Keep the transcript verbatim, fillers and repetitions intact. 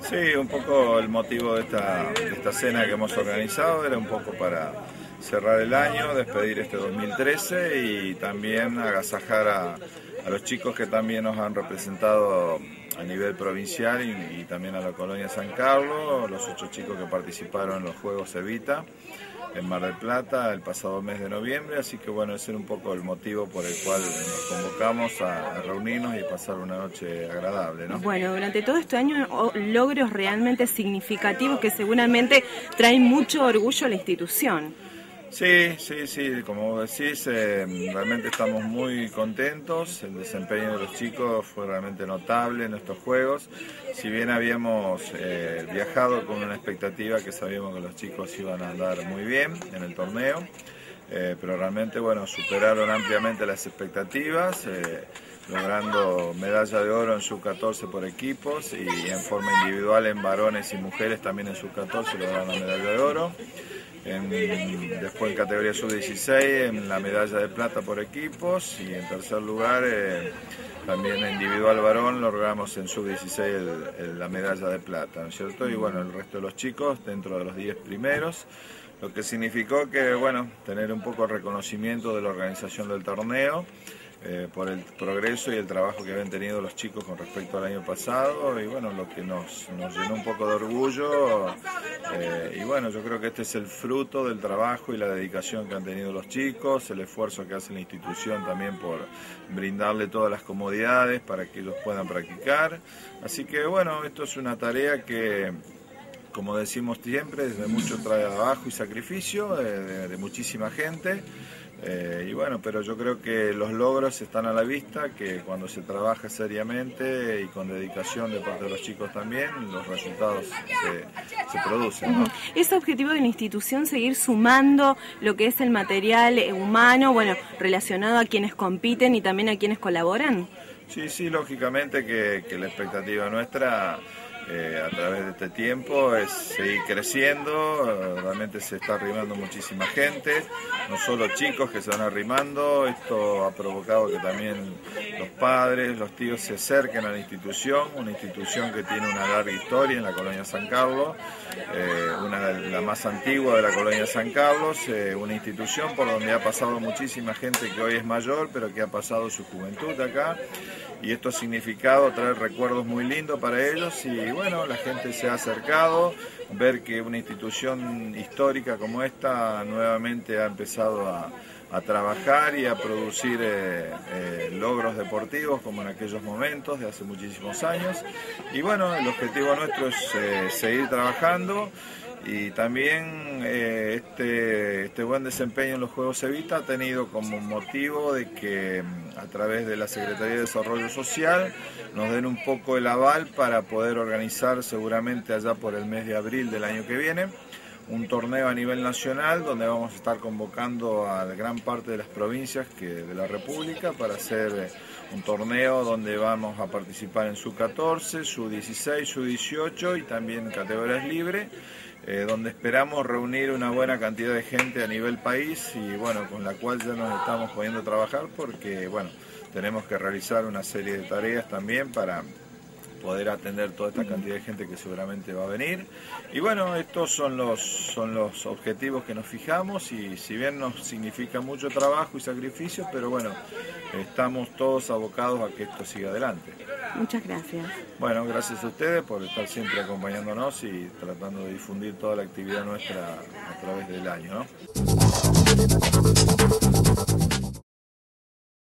Sí, un poco el motivo de esta, de esta cena que hemos organizado era un poco para cerrar el año, despedir este dos mil trece y también agasajar a, a los chicos que también nos han representado a nivel provincial y, y también a la colonia San Carlos, los ocho chicos que participaron en los Juegos Evita en Mar del Plata el pasado mes de noviembre, así que bueno, ese era un poco el motivo por el cual nos convocamos a, a reunirnos y pasar una noche agradable, ¿no? Bueno, durante todo este año logros realmente significativos que seguramente traen mucho orgullo a la institución. Sí, sí, sí, como vos decís, eh, realmente estamos muy contentos, el desempeño de los chicos fue realmente notable en estos Juegos, si bien habíamos eh, viajado con una expectativa que sabíamos que los chicos iban a andar muy bien en el torneo, eh, pero realmente, bueno, superaron ampliamente las expectativas, eh, logrando medalla de oro en sub catorce por equipos y en forma individual en varones y mujeres también en sub catorce lograron la medalla de oro. En, después en categoría sub dieciséis en la medalla de plata por equipos y en tercer lugar eh, también en individual varón logramos en sub dieciséis el, el, la medalla de plata, ¿no es cierto? Y bueno, el resto de los chicos dentro de los diez primeros, lo que significó que, bueno, tener un poco de reconocimiento de la organización del torneo, Eh, por el progreso y el trabajo que habían tenido los chicos con respecto al año pasado y bueno, lo que nos, nos llenó un poco de orgullo eh, y bueno, yo creo que este es el fruto del trabajo y la dedicación que han tenido los chicos, el esfuerzo que hace la institución también por brindarle todas las comodidades para que ellos puedan practicar, así que bueno, esto es una tarea que, como decimos siempre, es de mucho trabajo y sacrificio, de, de, de muchísima gente. Eh, y bueno, pero yo creo que los logros están a la vista, que cuando se trabaja seriamente y con dedicación de parte de los chicos también, los resultados se, se producen, ¿no? ¿Es objetivo de la institución seguir sumando lo que es el material humano, bueno, relacionado a quienes compiten y también a quienes colaboran? Sí, sí, lógicamente que, que la expectativa nuestra Eh, a través de este tiempo es seguir creciendo, eh, realmente se está arrimando muchísima gente, no solo chicos que se van arrimando, esto ha provocado que también los padres, los tíos se acerquen a la institución, una institución que tiene una larga historia en la colonia San Carlos, eh, una de la más antigua de la colonia San Carlos, eh, una institución por donde ha pasado muchísima gente que hoy es mayor, pero que ha pasado su juventud acá, y esto ha significado traer recuerdos muy lindos para ellos y bueno, la gente se ha acercado, ver que una institución histórica como esta nuevamente ha empezado a, a trabajar y a producir eh, eh, logros deportivos como en aquellos momentos de hace muchísimos años y bueno, el objetivo nuestro es eh, seguir trabajando y también eh, este, este buen desempeño en los Juegos Evita ha tenido como motivo de que a través de la Secretaría de Desarrollo Social nos den un poco el aval para poder organizar seguramente allá por el mes de abril del año que viene un torneo a nivel nacional donde vamos a estar convocando a gran parte de las provincias que, de la República para hacer un torneo donde vamos a participar en sub catorce, sub dieciséis, sub dieciocho y también categorías libres, eh, donde esperamos reunir una buena cantidad de gente a nivel país y bueno, con la cual ya nos estamos poniendo a trabajar porque bueno, tenemos que realizar una serie de tareas también para poder atender toda esta cantidad de gente que seguramente va a venir. Y bueno, estos son los, son los objetivos que nos fijamos y si bien nos significa mucho trabajo y sacrificio, pero bueno, estamos todos abocados a que esto siga adelante. Muchas gracias. Bueno, gracias a ustedes por estar siempre acompañándonos y tratando de difundir toda la actividad nuestra a través del año, ¿no?